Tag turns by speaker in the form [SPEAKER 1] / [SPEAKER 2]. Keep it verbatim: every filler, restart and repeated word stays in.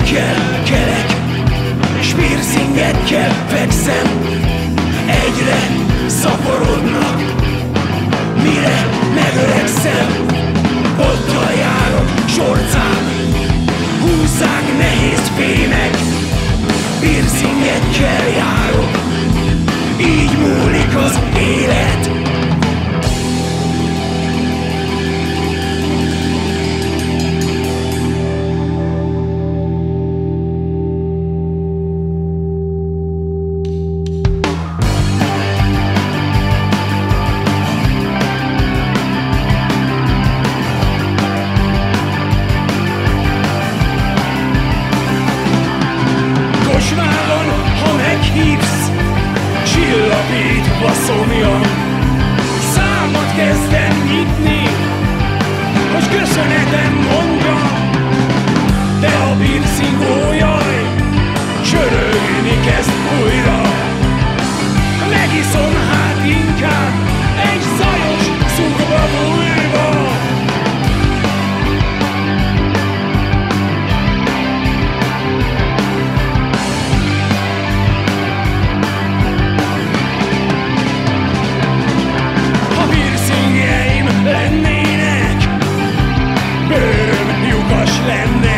[SPEAKER 1] piercingekkel kelek, s piercingekkel fekszem. Egyre szaporodnak, mire megöregszem. Bottal járok, sorcám húzzák nehéz fémek, piercingekkel járok, így múlik az élet. Ha meghívsz, csillapítva szomjam, számot kezdem nyitni, hogy köszönetem mondjam. De a piercing, ó jaj, csörögni kezd újra. Megiszom hát inkább egy zajos szugba bújva. Lennének, bőröm lyukas lenne.